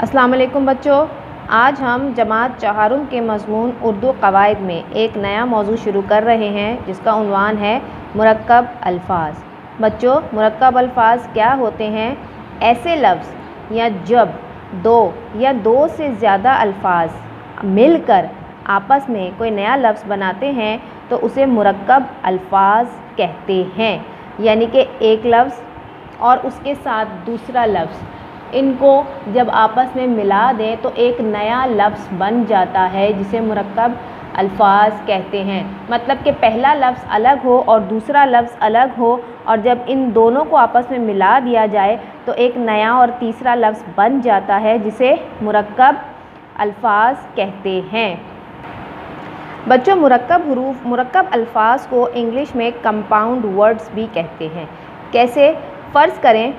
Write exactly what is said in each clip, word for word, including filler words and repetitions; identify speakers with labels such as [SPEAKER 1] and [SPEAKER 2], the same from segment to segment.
[SPEAKER 1] अस्सलाम वालेकुम बच्चों, आज हम जमात चहारुम के मज़मून उर्दू क़वाइद में एक नया मौजू शुरू कर रहे हैं जिसका उन्वान है मुरक्कब अल्फाज। बच्चों, मुरक्कब अल्फाज क्या होते हैं? ऐसे लफ्ज़ या जब दो या दो से ज़्यादा अल्फाज मिलकर आपस में कोई नया लफ्ज़ बनाते हैं तो उसे मुरक्कब अल्फाज कहते हैं। यानी कि एक लफ्ज़ और उसके साथ दूसरा लफ्ज़, इनको जब आपस में मिला दें तो एक नया लफ्ज़ बन जाता है जिसे मुरक्कब अल्फाज कहते हैं। मतलब कि पहला लफ्ज़ अलग हो और दूसरा लफ्ज़ अलग हो, और जब इन दोनों को आपस में मिला दिया जाए तो एक नया और तीसरा लफ्ज़ बन जाता है जिसे मुरक्कब अल्फाज कहते हैं। बच्चों, मुरक्कब हुरूफ मुरक्कब अल्फाज को इंग्लिश में कंपाउंड वर्ड्स भी कहते हैं। कैसे? फ़र्ज़ करें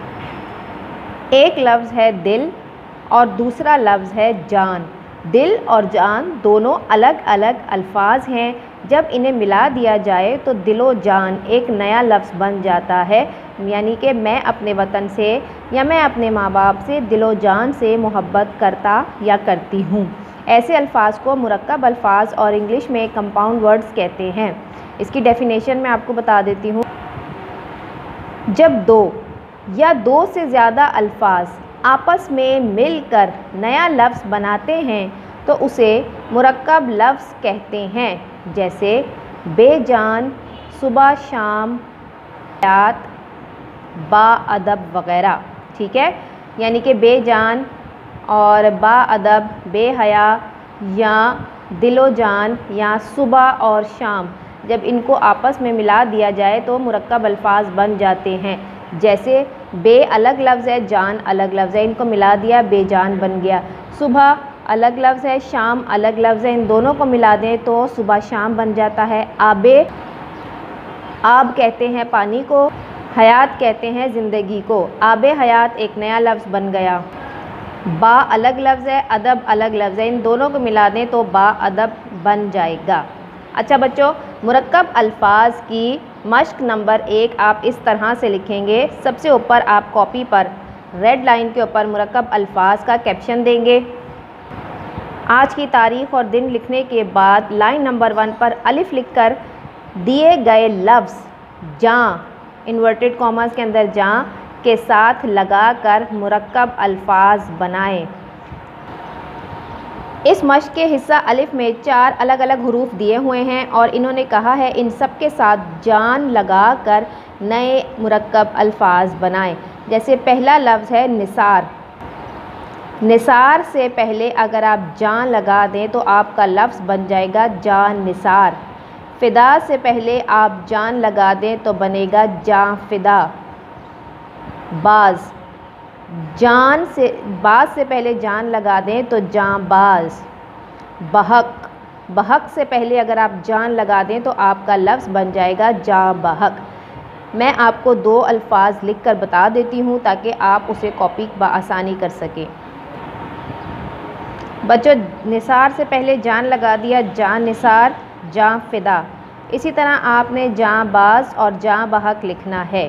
[SPEAKER 1] एक लफ्ज़ है दिल और दूसरा लफ्ज़ है जान। दिल और जान दोनों अलग अलग अल्फाज हैं। जब इन्हें मिला दिया जाए तो दिलो जान एक नया लफ्ज़ बन जाता है। यानी कि मैं अपने वतन से या मैं अपने माँ बाप से दिलो जान से मोहब्बत करता या करती हूँ। ऐसे अल्फाज को मुरक्कब अल्फाज और इंग्लिश में कंपाउंड वर्ड्स कहते हैं। इसकी डेफिनेशन मैं आपको बता देती हूँ। जब दो या दो से ज़्यादा अल्फाज आपस में मिलकर नया लफ्ज़ बनाते हैं तो उसे मुरक्कब लफ्ज़ कहते हैं। जैसे बेजान, सुबह शाम, हयात, बाअदब वग़ैरह। ठीक है, यानी कि बेजान और बाअदब, बेहया या दिलो जान या सुबह और शाम, जब इनको आपस में मिला दिया जाए तो मुरक्कब अल्फाज बन जाते हैं। जैसे बे अलग लफ्ज़ है, जान अलग लफ्ज़ है, इनको मिला दिया बेजान बन गया। सुबह अलग लफ्ज़ है, शाम अलग लफ्ज़ है, इन दोनों को मिला दें तो सुबह शाम बन जाता है। आबे, आब कहते हैं पानी को, हयात कहते हैं ज़िंदगी को। आबे हयात एक नया लफ्ज़ बन गया। बा अलग लफ्ज़ है, अदब अलग लफ्ज़ है, इन दोनों को मिला दें तो बा अदब बन जाएगा। अच्छा बच्चों, मुरक्कब अल्फाज की मश्क नंबर एक आप इस तरह से लिखेंगे। सबसे ऊपर आप कॉपी पर रेड लाइन के ऊपर मुरक्कब अल्फाज का कैप्शन देंगे। आज की तारीख़ और दिन लिखने के बाद लाइन नंबर वन पर अलिफ लिखकर दिए गए लफ्ज़ जाँ, इन्वर्टेड कॉमास के अंदर जाँ के साथ लगाकर मुरक्कब अल्फाज बनाएं। इस मश्क के हिस्सा अलिफ में चार अलग अलग हुरूफ दिए हुए हैं और इन्होंने कहा है इन सब के साथ जान लगाकर नए मुरक्कब अल्फाज बनाएं। जैसे पहला लफ्ज़ है निसार। निसार से पहले अगर आप जान लगा दें तो आपका लफ्ज़ बन जाएगा जान निसार। फ़िदा से पहले आप जान लगा दें तो बनेगा जान फ़िदा। बाज़, जान से बाज से पहले जान लगा दें तो जान बाज। बहक, बहक से पहले अगर आप जान लगा दें तो आपका लफ्ज़ बन जाएगा जान बहक। मैं आपको दो अल्फाज लिख कर बता देती हूँ ताकि आप उसे कॉपी बआसानी कर सकें। बच्चों, निसार से पहले जान लगा दिया, जान निसार, जान फ़िदा। इसी तरह आपने जान बाज और जान बहक लिखना है।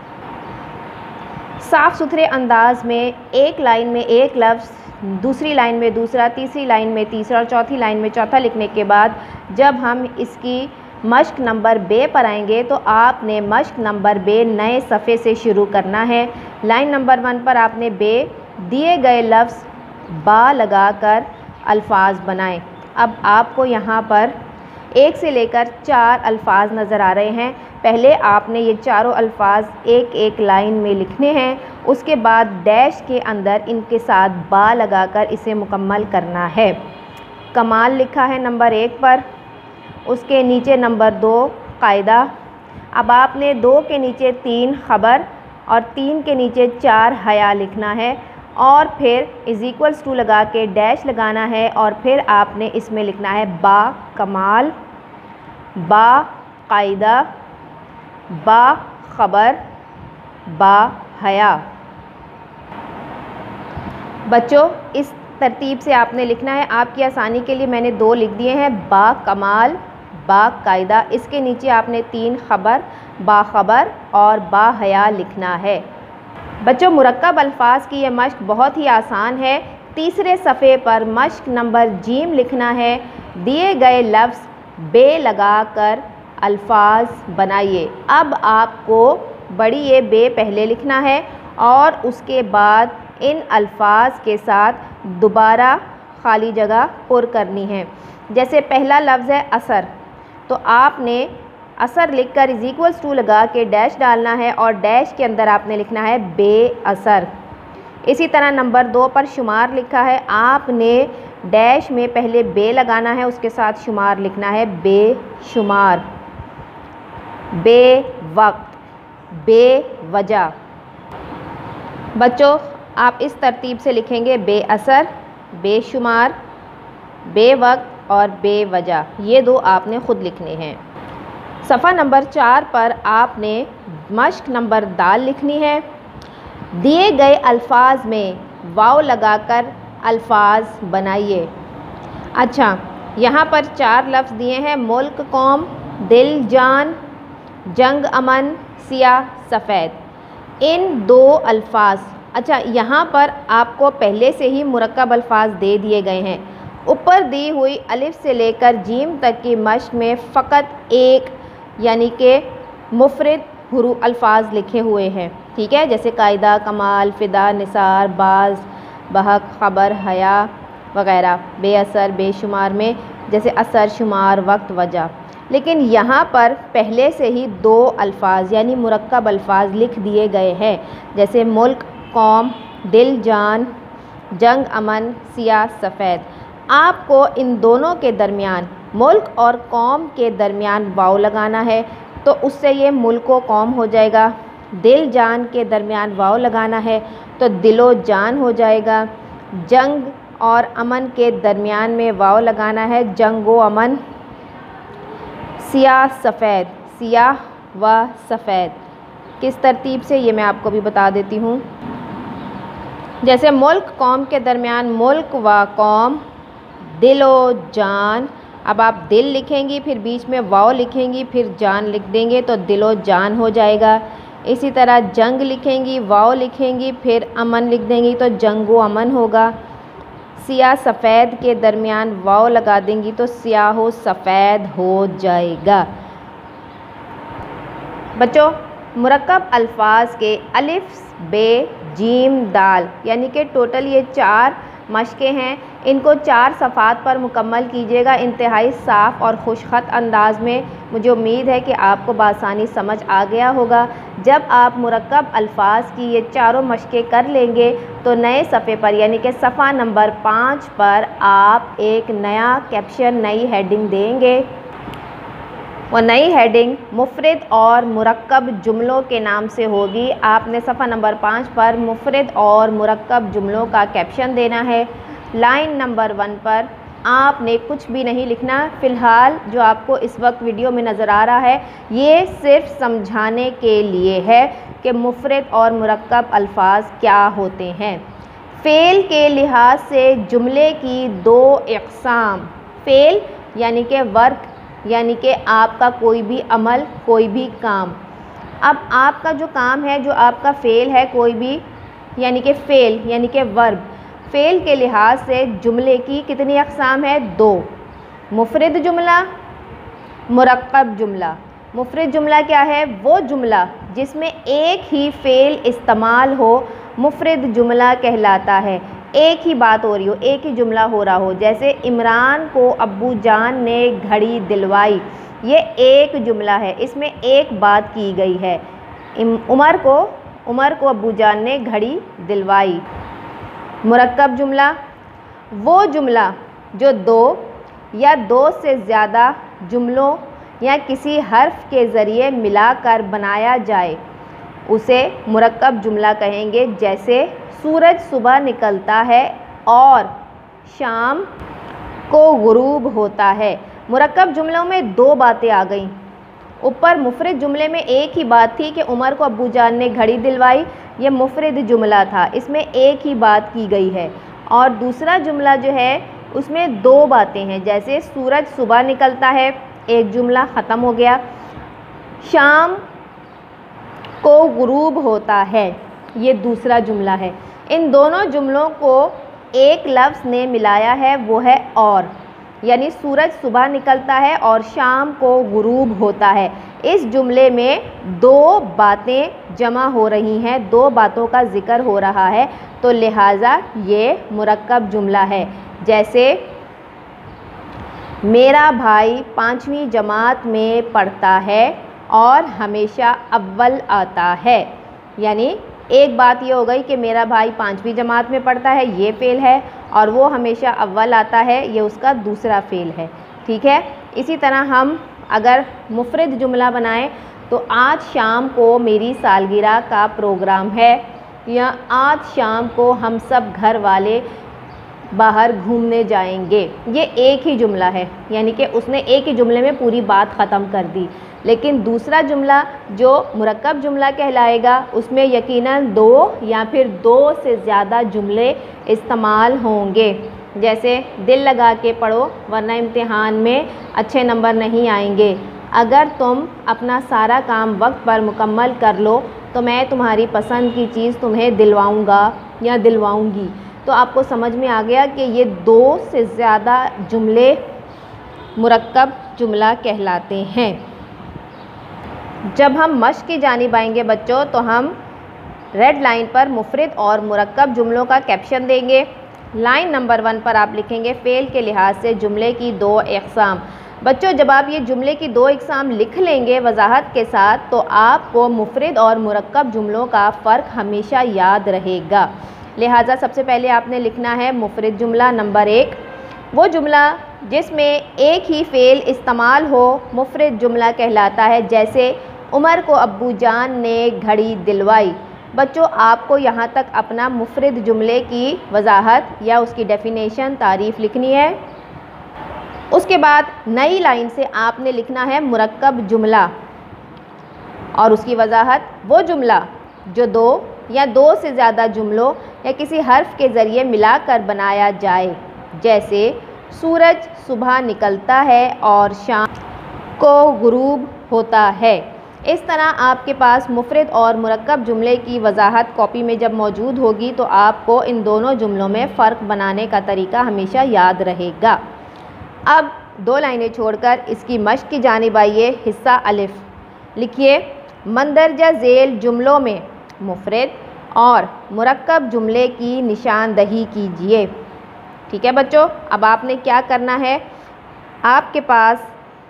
[SPEAKER 1] साफ़ सुथरे अंदाज में एक लाइन में एक लफ्ज़, दूसरी लाइन में दूसरा, तीसरी लाइन में तीसरा और चौथी लाइन में चौथा लिखने के बाद जब हम इसकी मश्क नंबर बे पर आएंगे तो आपने मश्क नंबर बे नए सफ़े से शुरू करना है। लाइन नंबर वन पर आपने बे दिए गए लफ्ज़ बा लगाकर अल्फाज बनाएं। अब आपको यहाँ पर एक से लेकर चार अल्फाज नज़र आ रहे हैं। पहले आपने ये चारों अल्फाज एक एक लाइन में लिखने हैं, उसके बाद डैश के अंदर इनके साथ बा लगाकर इसे मुकम्मल करना है। कमाल लिखा है नंबर एक पर, उसके नीचे नंबर दो कायदा। अब आपने दो के नीचे तीन खबर और तीन के नीचे चार हया लिखना है और फिर इज़ इक्वल्स टू लगा के डैश लगाना है और फिर आपने इसमें लिखना है बा कमाल, बा कायदा, बा खबर, बा हया। बच्चों, इस तरतीब से आपने लिखना है। आपकी आसानी के लिए मैंने दो लिख दिए हैं, बा कमाल, बा कायदा। इसके नीचे आपने तीन खबर, बा खबर और बा हया लिखना है। बच्चों, मुरक्कब अल्फाज की ये मश्क बहुत ही आसान है। तीसरे सफ़े पर मश्क नंबर जीम लिखना है। दिए गए लफ्ज़ बे लगाकर अल्फाज बनाइए। अब आपको बड़ी ये बे पहले लिखना है और उसके बाद इन अल्फाज के साथ दोबारा खाली जगह पुर करनी है। जैसे पहला लफ्ज़ है असर, तो आपने असर लिखकर इज इक्वल्स टू लगा के डैश डालना है और डैश के अंदर आपने लिखना है बे असर। इसी तरह नंबर दो पर शुमार लिखा है, आपने डैश में पहले बे लगाना है, उसके साथ शुमार लिखना है बे शुमार, बे वक्त, बे वजह। बच्चों, आप इस तरतीब से लिखेंगे बे असर, बेशुमार, बे वक्त और बे वजह। ये दो आपने ख़ुद लिखने हैं। सफ़ा नंबर चार पर आपने मश्क नंबर दाल लिखनी है। दिए गए अल्फाज में वाव लगाकर अल्फाज बनाइए। अच्छा, यहाँ पर चार लफ्ज़ दिए हैं, मुल्क, कौम, दिल, जान, जंग, अमन, सिया, सफ़ेद। इन दो अल्फाज, अच्छा यहाँ पर आपको पहले से ही मुरक्कब अल्फाज दे दिए गए हैं। ऊपर दी हुई अलिफ से लेकर जीम तक की मश्क में फ़कत एक यानी कि मुफरद हुरूफ अल्फाज लिखे हुए हैं, ठीक है। जैसे कायदा, कमाल, फ़िदा, निसार, बाज़, बहक, ख़बर, हया वग़ैरह। बेअसर, बेशुमार में जैसे असर, शुमार, वक्त, वजह। लेकिन यहाँ पर पहले से ही दो अल्फाज यानी मुरक्कब अल्फाज लिख दिए गए हैं, जैसे मुल्क, कौम, दिल, जान, जंग, अमन, सिया, सफ़ेद। आपको इन दोनों के दरमियान, मुल्क और कौम के दरमियान वाव लगाना है, तो उससे ये मुल्को कौम हो जाएगा। दिल, जान के दरमियान वाव लगाना है तो दिलो जान हो जाएगा। जंग और अमन के दरमियान में वाव लगाना है, जंगो अमन। सिया, सफ़ेद, सियाह व सफ़ेद। किस तरतीब से, ये मैं आपको भी बता देती हूँ। जैसे मुल्क, कौम के दरमियान मुल्क व कौम, दिलो जान। अब आप दिल लिखेंगी, फिर बीच में वाव लिखेंगी, फिर जान लिख देंगे तो दिलो जान हो जाएगा। इसी तरह जंग लिखेंगी, वाव लिखेंगी, फिर अमन लिख देंगी तो जंगो अमन होगा। सिया, सफ़ेद के दरमियान वाव लगा देंगी तो सियाहो सफ़ेद हो जाएगा। बच्चों, मुरक्कब अल्फाज के अलिफ, बे, जीम, दाल यानी कि टोटल ये चार मशक़ें हैं। इनको चार सफ़ात पर मुकम्मल कीजिएगा इंतहाई साफ़ और खुशख़त अंदाज़ में। मुझे उम्मीद है कि आपको बआसानी समझ आ गया होगा। जब आप मुरक्कब अल्फाज की ये चारों मशक़ें कर लेंगे तो नए सफ़े पर यानी कि सफ़ा नंबर पाँच पर आप एक नया कैप्शन, नई हेडिंग देंगे। वो नई हेडिंग मुफरद और मुरक्कब जुमलों के नाम से होगी। आपने सफ़ा नंबर पाँच पर मुफरद और मुरक्कब जुमलों का कैप्शन देना है। लाइन नंबर वन पर आपने कुछ भी नहीं लिखना। फ़िलहाल जो आपको इस वक्त वीडियो में नज़र आ रहा है ये सिर्फ समझाने के लिए है कि मुफरद और मुरक्कब अल्फाज क्या होते हैं। फ़ेल के लिहाज से जुमले की दो इक़साम, फ़ेल यानी कि वर्क यानी कि आपका कोई भी अमल, कोई भी काम। अब आपका जो काम है, जो आपका फ़ेल है कोई भी यानी कि फ़ेल यानी कि वर्ब, फ़ेल के लिहाज से जुमले की कितनी अक़साम है? दो। मुफरद जुमला, मुरक्कब जुमला। मुफरद जुमला क्या है? वो जुमला जिसमें एक ही फ़ेल इस्तेमाल हो, मुफरद जुमला कहलाता है। एक ही बात हो रही हो, एक ही जुमला हो रहा हो। जैसे इमरान को अब्बू जान ने घड़ी दिलवाई, ये एक जुमला है, इसमें एक बात की गई है। उमर को उमर को अब्बू जान ने घड़ी दिलवाई। मुरक्कब जुमला, वो जुमला जो दो या दो से ज़्यादा जुमलों या किसी हर्फ के ज़रिए मिलाकर बनाया जाए उसे मुरक्कब जुमला कहेंगे। जैसे सूरज सुबह निकलता है और शाम को गुरूब होता है। मुरक्कब जुमलों में दो बातें आ गईं। ऊपर मुफरद जुमले में एक ही बात थी कि उमर को अब्बू जान ने घड़ी दिलवाई, ये मुफरद जुमला था, इसमें एक ही बात की गई है। और दूसरा जुमला जो है उसमें दो बातें हैं। जैसे सूरज सुबह निकलता है, एक जुमला ख़त्म हो गया। शाम को गुरूब होता है, ये दूसरा जुमला है। इन दोनों जुमलों को एक लफ्ज़ ने मिलाया है, वो है और, यानी सूरज सुबह निकलता है और शाम को गुरूब होता है। इस जुमले में दो बातें जमा हो रही हैं, दो बातों का ज़िक्र हो रहा है, तो लिहाजा ये मुरक्कब जुमला है। जैसे मेरा भाई पाँचवीं जमात में पढ़ता है और हमेशा अव्वल आता है, यानी एक बात ये हो गई कि मेरा भाई पाँचवीं जमात में पढ़ता है, ये फ़ेल है, और वो हमेशा अव्वल आता है, ये उसका दूसरा फ़ेल है। ठीक है। इसी तरह हम अगर मुफरद जुमला बनाएं तो आज शाम को मेरी सालगिरह का प्रोग्राम है, या आज शाम को हम सब घर वाले बाहर घूमने जाएंगे। ये एक ही जुमला है, यानी कि उसने एक ही जुमले में पूरी बात ख़त्म कर दी। लेकिन दूसरा जुमला जो मुरक्कब जुमला कहलाएगा, उसमें यकीनन दो या फिर दो से ज़्यादा जुमले इस्तेमाल होंगे। जैसे दिल लगा के पढ़ो वरना इम्तिहान में अच्छे नंबर नहीं आएंगे। अगर तुम अपना सारा काम वक्त पर मुकम्मल कर लो तो मैं तुम्हारी पसंद की चीज़ तुम्हें दिलवाऊंगा या दिलवाऊंगी। तो आपको समझ में आ गया कि ये दो से ज़्यादा जुमले मुरक्कब जुमला कहलाते हैं। जब हम मश्क की जानिब आएंगे बच्चों, तो हम रेड लाइन पर मुफरद और मुरक्कब जुमलों का कैप्शन देंगे। लाइन नंबर वन पर आप लिखेंगे फ़ेल के लिहाज से जुमले की दो अक़साम। बच्चों जब आप ये जुमले की दो अक़साम लिख लेंगे वजाहत के साथ, तो आपको मुफरद और मुरक्कब जुमलों का फ़र्क हमेशा याद रहेगा। लिहाजा सबसे पहले आपने लिखना है मुफरद जुमला नंबर एक, वो जुमला जिसमें एक ही फ़ेल इस्तेमाल हो मुफरद जुमला कहलाता है। जैसे उमर को अब्बू जान ने घड़ी दिलवाई। बच्चों आपको यहाँ तक अपना मुफरद जुमले की वजाहत या उसकी डेफिनेशन तारीफ़ लिखनी है। उसके बाद नई लाइन से आपने लिखना है मुरक्कब जुमला, और उसकी वजाहत वो जुमला जो दो या दो से ज़्यादा जुमलों या किसी हर्फ के ज़रिए मिलाकर बनाया जाए। जैसे सूरज सुबह निकलता है और शाम को गुरूब होता है। इस तरह आपके पास मुफरद और मुरक्कब जुमले की वजाहत कॉपी में जब मौजूद होगी तो आपको इन दोनों जुमलों में फ़र्क बनाने का तरीका हमेशा याद रहेगा। अब दो लाइनें छोड़कर इसकी मश्क की जानिब आइए। हिस्सा अलिफ लिखिए, मंदरजा झेल जुमलों में मुफरद और मुरक्कब जुमले की निशानदही कीजिए। ठीक है बच्चों, अब आपने क्या करना है, आपके पास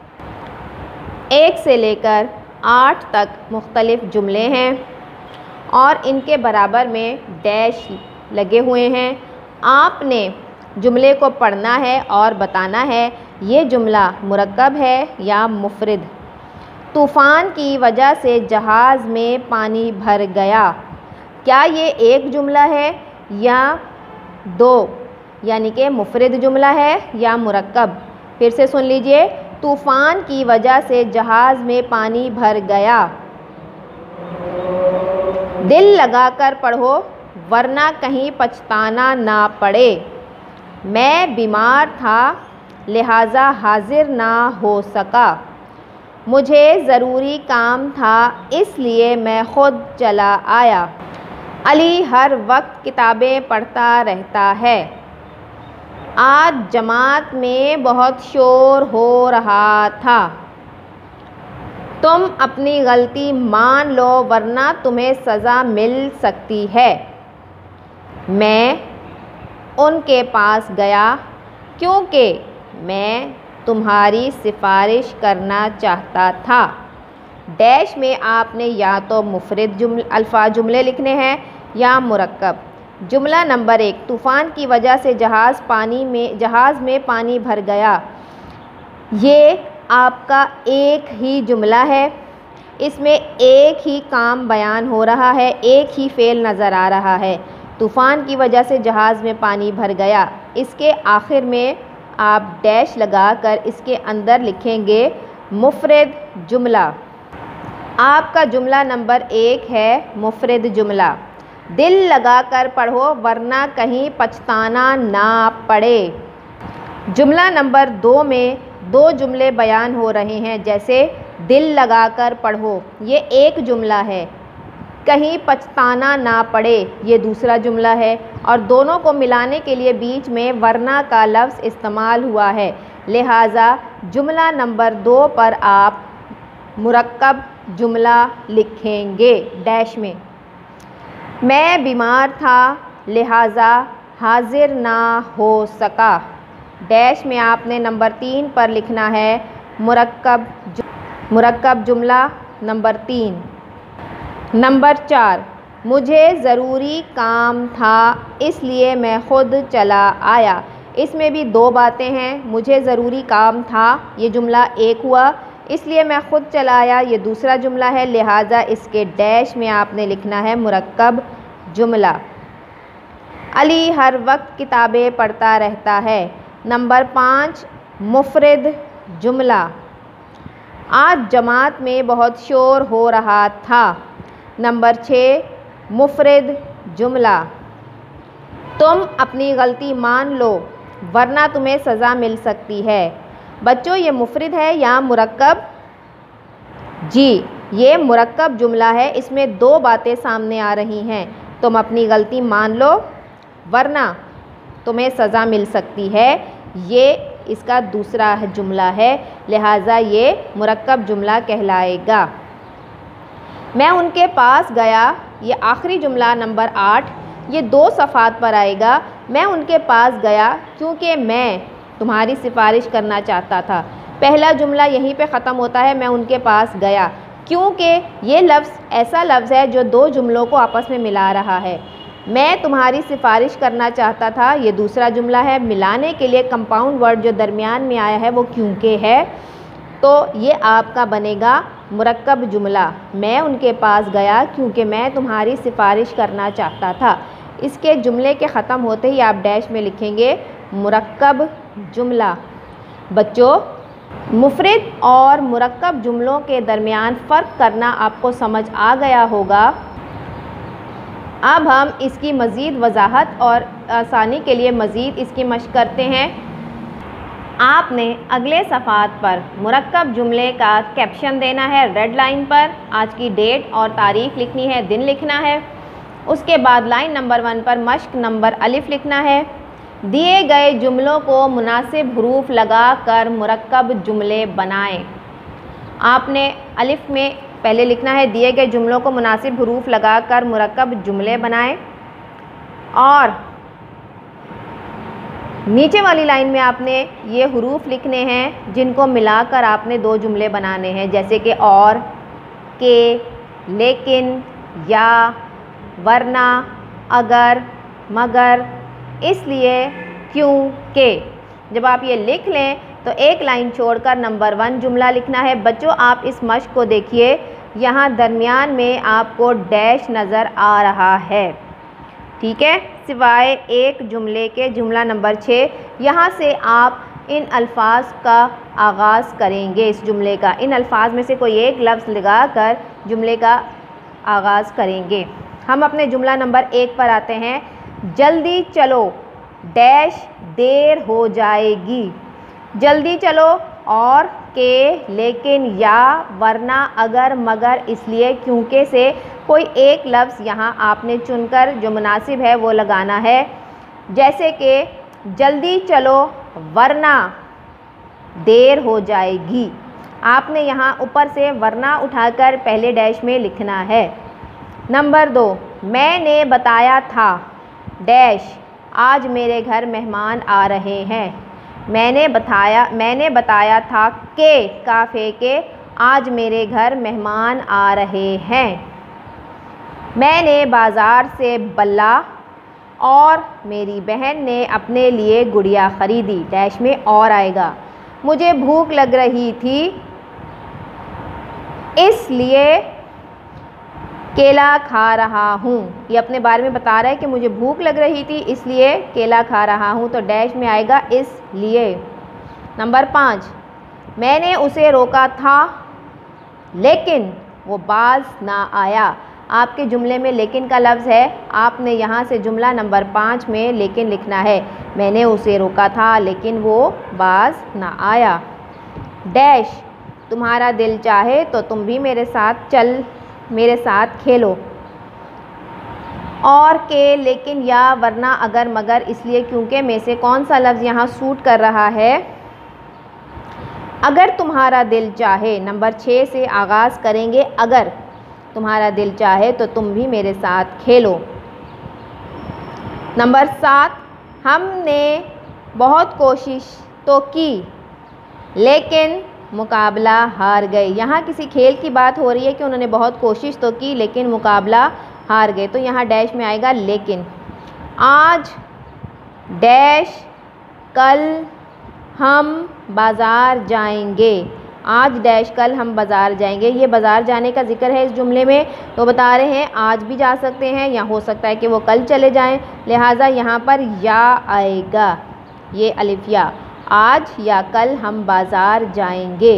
[SPEAKER 1] एक से लेकर आठ तक मुख्तलिफ़ जुमले हैं और इनके बराबर में डैश लगे हुए हैं। आपने जुमले को पढ़ना है और बताना है ये जुमला मुरक्कब है या मुफरद। तूफ़ान की वजह से जहाज़ में पानी भर गया। क्या ये एक जुमला है या दो, यानी कि मुफरद जुमला है या मुरक्कब। फिर से सुन लीजिए, तूफ़ान की वजह से जहाज़ में पानी भर गया। दिल लगाकर पढ़ो वरना कहीं पछताना ना पड़े। मैं बीमार था लिहाजा हाजिर ना हो सका। मुझे ज़रूरी काम था इसलिए मैं ख़ुद चला आया। अली हर वक्त किताबें पढ़ता रहता है। आज जमात में बहुत शोर हो रहा था। तुम अपनी गलती मान लो वरना तुम्हें सज़ा मिल सकती है। मैं उनके पास गया क्योंकि मैं तुम्हारी सिफारिश करना चाहता था। डैश में आपने या तो मुफरद जुमले अल्फाज जुमले लिखने हैं या मुरक्कब। जुमला नंबर एक, तूफ़ान की वजह से जहाज़ पानी में जहाज़ में पानी भर गया। ये आपका एक ही जुमला है, इसमें एक ही काम बयान हो रहा है, एक ही फ़ेल नज़र आ रहा है। तूफ़ान की वजह से जहाज़ में पानी भर गया। इसके आखिर में आप डैश लगाकर इसके अंदर लिखेंगे मुफरद जुमला। आपका जुमला नंबर एक है मुफरद जुमला। दिल लगाकर पढ़ो वरना कहीं पछताना ना पड़े। जुमला नंबर दो में दो जुमले बयान हो रहे हैं। जैसे दिल लगाकर पढ़ो, ये एक जुमला है। कहीं पछताना ना पड़े, ये दूसरा जुमला है और दोनों को मिलाने के लिए बीच में वरना का लफ्ज़ इस्तेमाल हुआ है। लिहाजा जुमला नंबर दो पर आप मुरक्कब जुमला लिखेंगे डैश में। मैं बीमार था लिहाजा हाजिर ना हो सका, डैश में आपने नंबर तीन पर लिखना है मुरक्कब जु, मुरक्कब जुमला नंबर तीन। नंबर चार, मुझे ज़रूरी काम था इसलिए मैं ख़ुद चला आया। इसमें भी दो बातें हैं, मुझे ज़रूरी काम था ये जुमला एक हुआ, इसलिए मैं ख़ुद चला आया ये दूसरा जुमला है। लिहाजा इसके डैश में आपने लिखना है मुरक्कब जुमला। अली हर वक्त किताबें पढ़ता रहता है। नंबर पाँच, मुफरद जुमला। आज जमात में बहुत शोर हो रहा था। नंबर छः, मुफरद जुमला। तुम अपनी गलती मान लो वरना तुम्हें सज़ा मिल सकती है। बच्चों ये मुफरद है या मुरक्कब? जी ये मुरक्कब जुमला है, इसमें दो बातें सामने आ रही हैं। तुम अपनी गलती मान लो वरना तुम्हें सज़ा मिल सकती है, ये इसका दूसरा जुमला है, लिहाजा ये मुरक्कब जुमला कहलाएगा। मैं उनके पास गया, ये आखिरी जुमला नंबर आठ, ये दो सफ़ात पर आएगा। मैं उनके पास गया क्योंकि मैं तुम्हारी सिफारिश करना चाहता था। पहला जुमला यहीं पे ख़त्म होता है, मैं उनके पास गया, क्योंकि ये लफ्ज़ ऐसा लफ्ज़ है जो दो जुमलों को आपस में मिला रहा है। मैं तुम्हारी सिफारिश करना चाहता था ये दूसरा जुमला है। मिलाने के लिए कंपाउंड वर्ड जो दरमियान में आया है वो क्योंकि है, तो ये आपका बनेगा मुरक्कब जुमला। मैं उनके पास गया क्योंकि मैं तुम्हारी सिफारिश करना चाहता था। इसके जुमले के ख़त्म होते ही आप डैश में लिखेंगे मुरक्कब जुमला। बच्चों मुफरद और मुरक्कब जुमलों के दरमियान फ़र्क करना आपको समझ आ गया होगा। अब हम इसकी मज़ीद वजाहत और आसानी के लिए मज़ीद इसकी मशक़ करते हैं। आपने अगले सफ़ात पर मुरक्कब जुमले का कैप्शन देना है रेड लाइन पर, आज की डेट और तारीख़ लिखनी है, दिन लिखना है। उसके बाद लाइन नंबर वन पर मश्क नंबर अलिफ़ लिखना है। दिए गए जुमलों को मुनासिब हरूफ लगा कर मुरक्कब जुमले बनाएं। आपने अलिफ़ में पहले लिखना है दिए गए जुमलों को मुनासिब हरूफ लगा कर मुरक्कब जुमले बनाएं, और नीचे वाली लाइन में आपने ये हरूफ लिखने हैं जिनको मिलाकर आपने दो जुमले बनाने हैं, जैसे कि और, के, लेकिन, या, वरना, अगर, मगर, इसलिए, क्योंकि। जब आप ये लिख लें तो एक लाइन छोड़कर नंबर वन जुमला लिखना है। बच्चों आप इस मश्क को देखिए, यहाँ दरमियान में आपको डैश नज़र आ रहा है, ठीक है, सिवाय एक जुमले के, जुमला नंबर छः। यहाँ से आप इन अल्फाज का आगाज़ करेंगे, इस जुमले का इन अल्फाज में से कोई एक लफ्ज़ लगा कर जुमले का आगाज़ करेंगे। हम अपने जुमला नंबर एक पर आते हैं। जल्दी चलो डैश देर हो जाएगी। जल्दी चलो और, के, लेकिन, या, वरना, अगर, मगर, इसलिए, क्योंकि से कोई एक लफ्ज़ यहाँ आपने चुनकर जो मुनासिब है वो लगाना है, जैसे कि जल्दी चलो वरना देर हो जाएगी। आपने यहाँ ऊपर से वरना उठाकर पहले डैश में लिखना है। नंबर दो, मैंने बताया था डैश आज मेरे घर मेहमान आ रहे हैं। मैंने बताया मैंने बताया था के काफ़े के आज मेरे घर मेहमान आ रहे हैं। मैंने बाज़ार से बल्ला और मेरी बहन ने अपने लिए गुड़िया ख़रीदी, डैश में और आएगा। मुझे भूख लग रही थी इसलिए केला खा रहा हूँ। ये अपने बारे में बता रहा है कि मुझे भूख लग रही थी इसलिए केला खा रहा हूँ, तो डैश में आएगा इसलिए। नंबर पाँच, मैंने उसे रोका था लेकिन वो बाज ना आया। आपके जुमले में लेकिन का लफ्ज़ है, आपने यहाँ से जुमला नंबर पाँच में लेकिन लिखना है। मैंने उसे रोका था लेकिन वो बाज ना आया। डैश तुम्हारा दिल चाहे तो तुम भी मेरे साथ चल मेरे साथ खेलो। और, के, लेकिन, या, वरना, अगर, मगर, इसलिए, क्योंकि में से कौन सा लफ्ज़ यहाँ सूट कर रहा है? अगर तुम्हारा दिल चाहे, नंबर छः से आगाज़ करेंगे। अगर तुम्हारा दिल चाहे तो तुम भी मेरे साथ खेलो। नंबर सात, हमने बहुत कोशिश तो की लेकिन मुकाबला हार गए। यहाँ किसी खेल की बात हो रही है कि उन्होंने बहुत कोशिश तो की लेकिन मुकाबला हार गए, तो यहाँ डैश में आएगा लेकिन। आज डैश कल हम बाज़ार जाएंगे। आज डैश कल हम बाज़ार जाएंगे। ये बाज़ार जाने का जिक्र है इस जुमले में, तो बता रहे हैं आज भी जा सकते हैं या हो सकता है कि वो कल चले जाएं, लिहाजा यहाँ पर या आएगा, ये अलिफ या। आज या कल हम बाज़ार जाएंगे।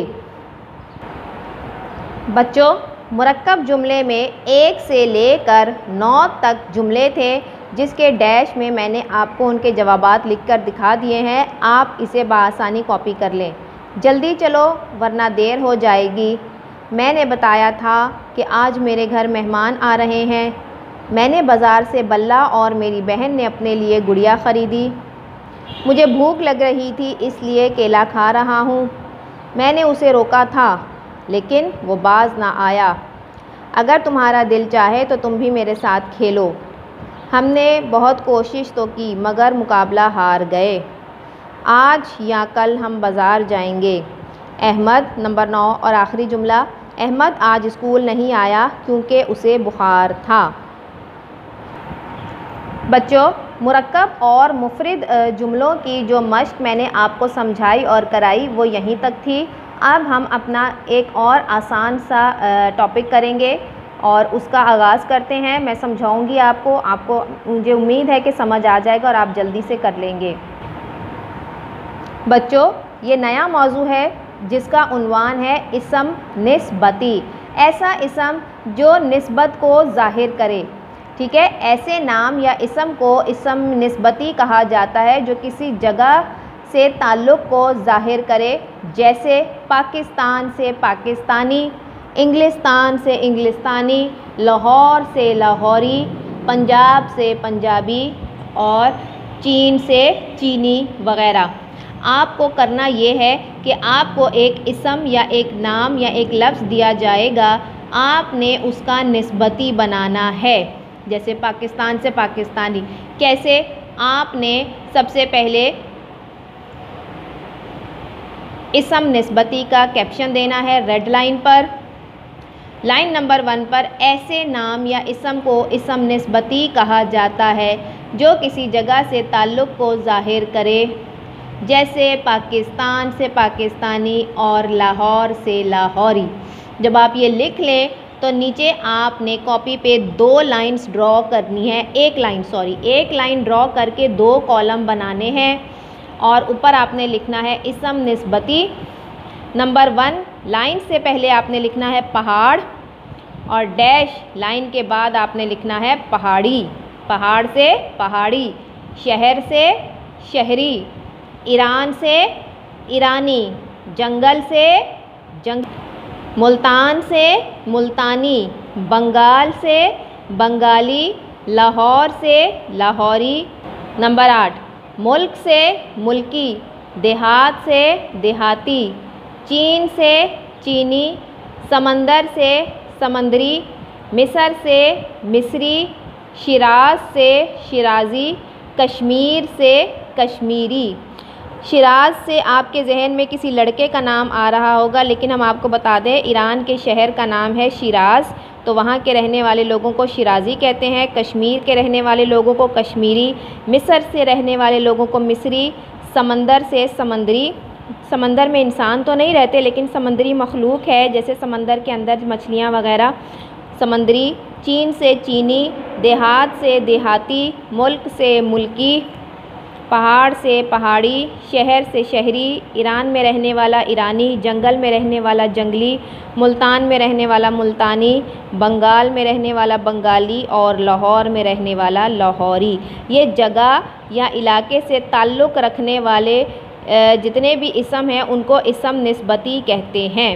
[SPEAKER 1] बच्चों, मुरक्कब जुमले में एक से लेकर नौ तक जुमले थे जिसके डैश में मैंने आपको उनके जवाबात लिखकर दिखा दिए हैं। आप इसे बआसानी कॉपी कर लें। जल्दी चलो वरना देर हो जाएगी। मैंने बताया था कि आज मेरे घर मेहमान आ रहे हैं। मैंने बाज़ार से बल्ला और मेरी बहन ने अपने लिए गुड़िया ख़रीदी। मुझे भूख लग रही थी इसलिए केला खा रहा हूँ। मैंने उसे रोका था लेकिन वो बाज ना आया। अगर तुम्हारा दिल चाहे तो तुम भी मेरे साथ खेलो। हमने बहुत कोशिश तो की मगर मुकाबला हार गए। आज या कल हम बाज़ार जाएंगे। अहमद, नंबर नौ और आखिरी जुमला, अहमद आज स्कूल नहीं आया क्योंकि उसे बुखार था। बच्चों, मुरक्कब और मुफरद जुमलों की जो मश्क मैंने आपको समझाई और कराई वो यहीं तक थी। अब हम अपना एक और आसान सा टॉपिक करेंगे और उसका आगाज़ करते हैं। मैं समझाऊंगी आपको आपको मुझे उम्मीद है कि समझ आ जाएगा और आप जल्दी से कर लेंगे। बच्चों, ये नया मौजू है जिसका उन्वान है इसम निस्बती। ऐसा इसम जो निस्बत को ज़ाहिर करे। ठीक है, ऐसे नाम या इसम को इसम निस्बती कहा जाता है जो किसी जगह से ताल्लुक़ को ज़ाहिर करे, जैसे पाकिस्तान से पाकिस्तानी, इंग्लिस्तान से इंग्लिस्तानी, लाहौर से लाहौरी, पंजाब से पंजाबी और चीन से चीनी वग़ैरह। आपको करना ये है कि आपको एक इसम या एक नाम या एक लफ्ज़ दिया जाएगा, आपने उसका निस्बती बनाना है। जैसे पाकिस्तान से पाकिस्तानी, कैसे? आपने सबसे पहले इसम निस्बती का कैप्शन देना है रेड लाइन पर। लाइन नंबर वन पर ऐसे नाम या इसम को इसम निस्बती कहा जाता है जो किसी जगह से ताल्लुक़ को ज़ाहिर करे, जैसे पाकिस्तान से पाकिस्तानी और लाहौर से लाहौरी। जब आप ये लिख लें तो नीचे आपने कॉपी पे दो लाइंस ड्रॉ करनी है, एक लाइन सॉरी एक लाइन ड्रॉ करके दो कॉलम बनाने हैं और ऊपर आपने लिखना है इसम निस्बती। नंबर वन, लाइन से पहले आपने लिखना है पहाड़ और डैश लाइन के बाद आपने लिखना है पहाड़ी। पहाड़ से पहाड़ी, शहर से शहरी, ईरान से ईरानी, जंगल से जंग मुल्तान से मुल्तानी, बंगाल से बंगाली, लाहौर से लाहौरी। नंबर आठ, मुल्क से मुल्की, देहात से देहाती, चीन से चीनी, समंदर से समंदरी, मिस्र से मिस्री, शिराज से शिराज़ी, कश्मीर से कश्मीरी। शिराज से आपके जहन में किसी लड़के का नाम आ रहा होगा, लेकिन हम आपको बता दें ईरान के शहर का नाम है शिराज़, तो वहाँ के रहने वाले लोगों को शिराज़ी कहते हैं। कश्मीर के रहने वाले लोगों को कश्मीरी, मिस्र से रहने वाले लोगों को मिस्री, समंदर से समंदरी। समंदर में इंसान तो नहीं रहते लेकिन समंदरी मखलूक है, जैसे समंदर के अंदर मछलियाँ वगैरह, समंदरी। चीन से चीनी, देहात से देहाती, मुल्क से मुल्की, पहाड़ से पहाड़ी, शहर से शहरी, ईरान में रहने वाला ईरानी, जंगल में रहने वाला जंगली, मुल्तान में रहने वाला मुल्तानी, बंगाल में रहने वाला बंगाली और लाहौर में रहने वाला लाहौरी। ये जगह या इलाके से ताल्लुक़ रखने वाले जितने भी इसम हैं उनको इसम निस्बती कहते हैं।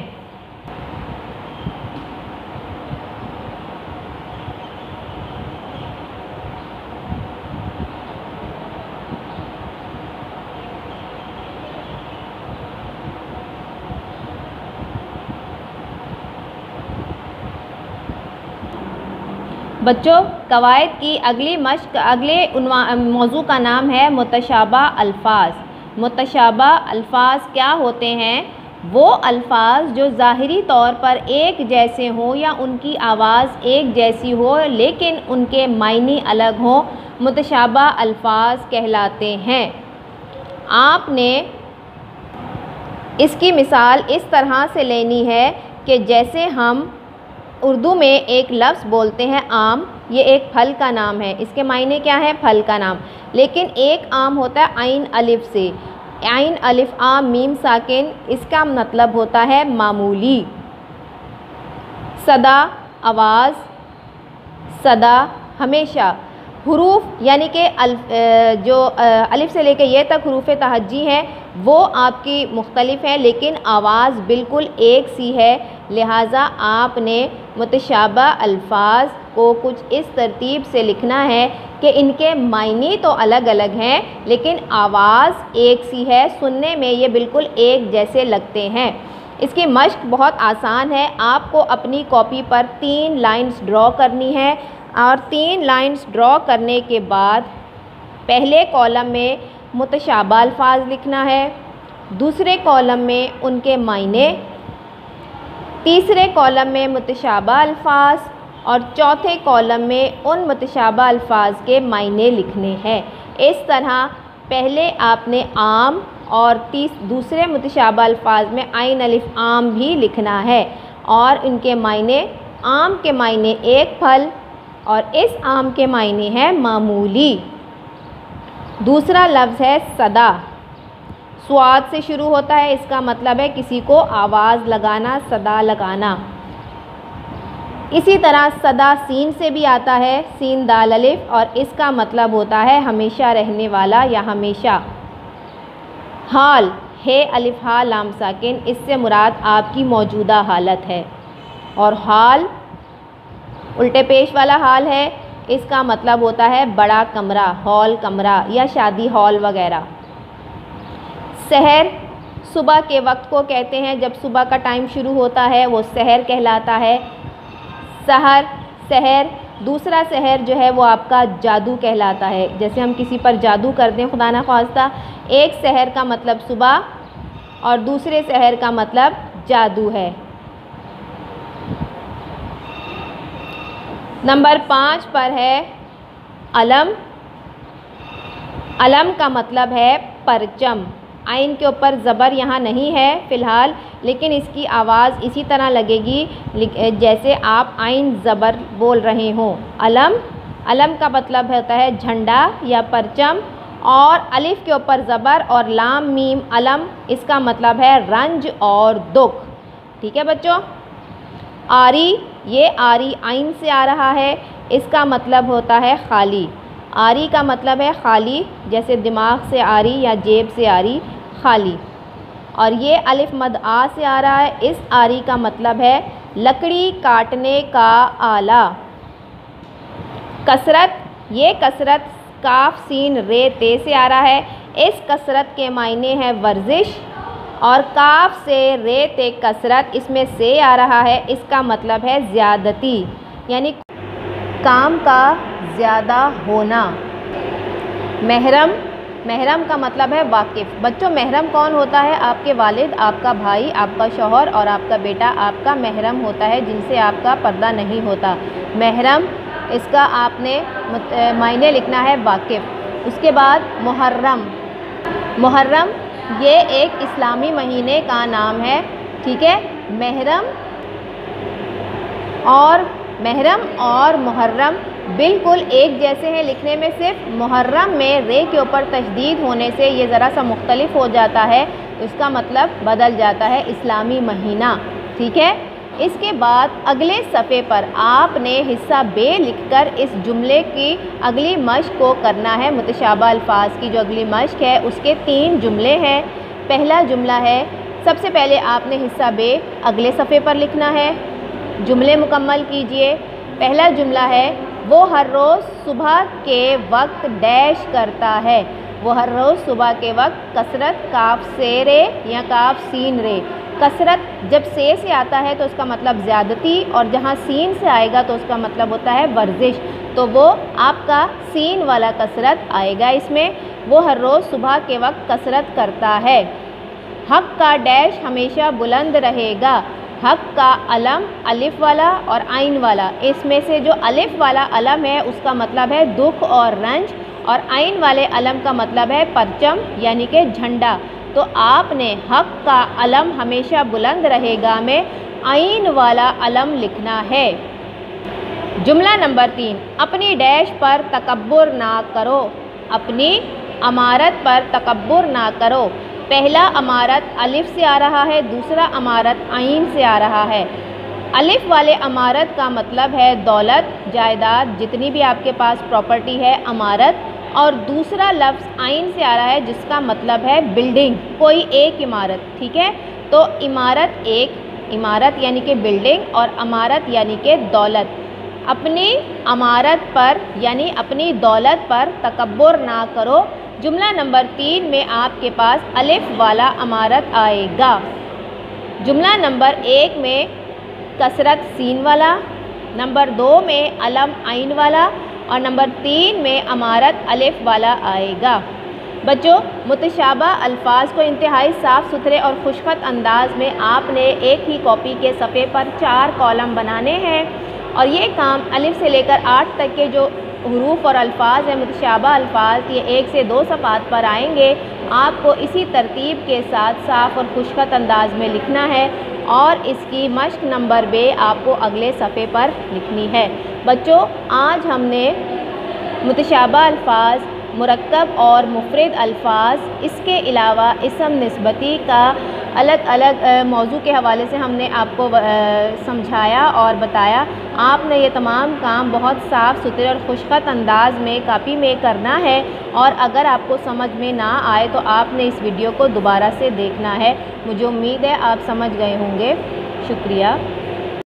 [SPEAKER 1] बच्चों, कवायद की अगली मश्क अगले मौजू का नाम है मुतशाबा अल्फाज। मुतशाबा अल्फाज क्या होते हैं? वो अल्फाज जो ज़ाहिरी तौर पर एक जैसे हों या उनकी आवाज़ एक जैसी हो लेकिन उनके मायने अलग हों, मुतशाबा अल्फाज कहलाते हैं। आपने इसकी मिसाल इस तरह से लेनी है कि जैसे हम उर्दू में एक लफ्ज़ बोलते हैं आम, ये एक फल का नाम है, इसके मायने क्या है? फल का नाम। लेकिन एक आम होता है आइन अलिफ से, आइन अलिफ आम मीम साकिन, इसका मतलब होता है मामूली। सदा आवाज़, सदा हमेशा। हुरूफ यानी कि जो अलिफ से लेकर ये तक हुरूफ तहज्जी हैं वो आपकी मुख्तलिफ हैं लेकिन आवाज़ बिल्कुल एक सी है। लिहाजा आपने मुतशाबा अल्फाज को कुछ इस तरतीब से लिखना है कि इनके मायने तो अलग अलग हैं लेकिन आवाज़ एक सी है, सुनने में ये बिल्कुल एक जैसे लगते हैं। इसकी मश्क बहुत आसान है। आपको अपनी कॉपी पर तीन लाइंस ड्रॉ करनी है और तीन लाइंस ड्रॉ करने के बाद पहले कॉलम में मुतशाबा अल्फाज लिखना है, दूसरे कॉलम में उनके मायने, तीसरे कॉलम में मुतशाबा अल्फाज और चौथे कॉलम में उन मुतशाबा अल्फाज के मायने लिखने हैं। इस तरह पहले आपने आम और तीस दूसरे मुतशाबा अल्फाज में आइन अलिफ आम भी लिखना है और इनके मायने, आम के मायने एक फल और इस आम के मायने हैं मामूली। दूसरा लफ्ज़ है सदा, स्वाद से शुरू होता है, इसका मतलब है किसी को आवाज़ लगाना, सदा लगाना। इसी तरह सदा सीन से भी आता है, सीन दाल अलिफ, और इसका मतलब होता है हमेशा रहने वाला या हमेशा। हाल है अलिफ हा लाम साकिन, इससे मुराद आपकी मौजूदा हालत है और हाल उल्टे पेश वाला हाल है, इसका मतलब होता है बड़ा कमरा, हॉल कमरा या शादी हॉल वगैरह। सहर सुबह के वक्त को कहते हैं, जब सुबह का टाइम शुरू होता है वो सहर कहलाता है। सहर सहर दूसरा सहर जो है वो आपका जादू कहलाता है। जैसे हम किसी पर जादू कर दें खुदा ना ख्वास्ता, एक सहर का मतलब सुबह और दूसरे सहर का मतलब जादू है। नंबर पाँच पर है अलम। अलम का मतलब है परचम। आइन के ऊपर ज़बर यहाँ नहीं है फ़िलहाल, लेकिन इसकी आवाज़ इसी तरह लगेगी जैसे आप आइन ज़बर बोल रहे हों। अलम, अलम का मतलब होता है झंडा या परचम, और अलिफ़ के ऊपर ज़बर और लाम मीम अलम, इसका मतलब है रंज और दुख। ठीक है बच्चों। आरी, ये आरी आइन से आ रहा है, इसका मतलब होता है खाली। आरी का मतलब है खाली, जैसे दिमाग से आरी या जेब से आरी, खाली। और ये अलिफ मद आ से आ रहा है, इस आरी का मतलब है लकड़ी काटने का आला। कसरत, ये कसरत काफ सीन रे ते से आ रहा है, इस कसरत के मायने हैं वर्जिश, और काफ से रे ते कसरत, इसमें से आ रहा है, इसका मतलब है ज़्यादती, यानी काम का ज़्यादा होना। महरम, महरम का मतलब है वाकिफ़। बच्चों महरम कौन होता है? आपके वालिद, आपका भाई, आपका शौहर और आपका बेटा आपका महरम होता है, जिनसे आपका पर्दा नहीं होता। महरम, इसका आपने मायने लिखना है वाकिफ़। उसके बाद मुहर्रम। मुहर्रम ये एक इस्लामी महीने का नाम है, ठीक है। महरम और महरम और मुहर्रम बिल्कुल एक जैसे हैं लिखने में, सिर्फ मुहर्रम में रे के ऊपर तशदीद होने से ये ज़रा सा मुख्तलिफ हो जाता है, इसका मतलब बदल जाता है इस्लामी महीना, ठीक है। इसके बाद अगले सफ़े पर आपने हिस्सा बे लिखकर इस जुमले की अगली मश्क को करना है। मुतशाबा अल्फाज की जो अगली मश्क है उसके तीन जुमले हैं। पहला जुमला है, सबसे पहले आपने हिस्सा बे अगले सफ़े पर लिखना है। जुमले मुकम्मल कीजिए। पहला जुमला है, वो हर रोज़ सुबह के वक्त डैश करता है। वो हर रोज़ सुबह के वक्त कसरत काफ से रे या काफ सीन रे, कसरत जब से से आता है तो उसका मतलब ज़्यादती, और जहाँ सीन से आएगा तो उसका मतलब होता है वर्जिश। तो वो आपका सीन वाला कसरत आएगा इसमें। वो हर रोज़ सुबह के वक्त कसरत करता है। हक का डैश हमेशा बुलंद रहेगा। हक का अलम अलिफ वाला और आइन वाला, इसमें से जो अलिफ वाला अलम है उसका मतलब है दुख और रंज, और आइन वाले अलम का मतलब है परचम यानी कि झंडा। तो आपने हक का अलम हमेशा बुलंद रहेगा में आइन वाला अलम लिखना है। जुमला नंबर तीन, अपनी डैश पर तकब्बुर ना करो। अपनी अमारत पर तकब्बुर ना करो। पहला अमारत अलिफ से आ रहा है, दूसरा अमारत आइन से आ रहा है। अलिफ वाले अमारत का मतलब है दौलत, जायदाद, जितनी भी आपके पास प्रॉपर्टी है, अमारत। और दूसरा लफ्ज़ आइन से आ रहा है जिसका मतलब है बिल्डिंग, कोई एक इमारत। ठीक है, तो इमारत एक, इमारत यानी कि बिल्डिंग, और अमारत यानी कि दौलत। अपनी अमारत पर यानी अपनी दौलत पर तकब्बुर ना करो। जुमला नंबर तीन में आपके पास अलिफ वाला अमारत आएगा। जुमला नंबर एक में कसरत सीन वाला, नंबर दो में अलम आइन वाला, और नंबर तीन में अमारत अलिफ वाला आएगा। बच्चों, मुतशाबा अल्फाज को इंतहाई साफ़ सुथरे और खुशखत अंदाज में आपने एक ही कॉपी के सफ़े पर चार कॉलम बनाने हैं, और ये काम अलिफ से लेकर आठ तक के जो हुरूफ और अल्फाज हैं, मुतशाबा अल्फाज, ये एक से दो सफ़ात पर आएंगे। आपको इसी तरतीब के साथ साफ़ और खुशखत अंदाज में लिखना है, और इसकी मश्क नंबर बे आपको अगले सफ़े पर लिखनी है। बच्चों, आज हमने मुतशाबा अल्फाज, मुरक्कब और मुफरद अल्फाज, इसके अलावा इसम निस्बती का अलग अलग मौजू के हवाले से हमने आपको समझाया और बताया। आपने ये तमाम काम बहुत साफ़ सुथरे और खुशखत अंदाज में कापी में करना है, और अगर आपको समझ में ना आए तो आपने इस वीडियो को दोबारा से देखना है। मुझे उम्मीद है आप समझ गए होंगे। शुक्रिया।